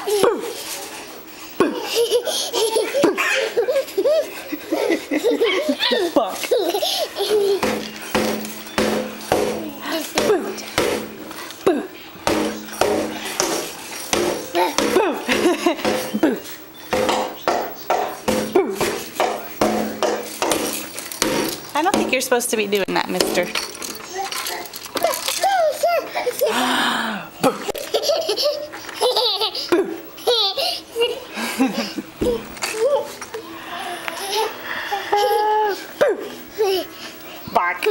Bark. I don't think you're supposed to be doing that, mister. Bark.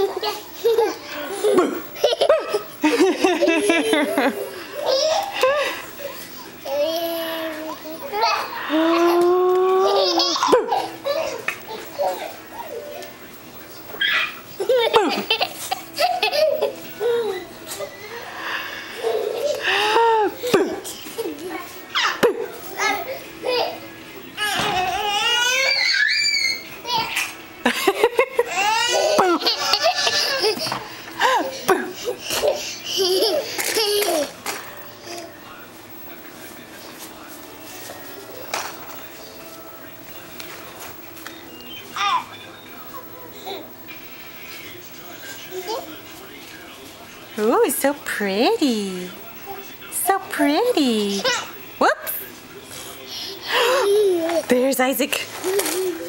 Ooh, it's so pretty. So pretty. Whoops. There's Isaac.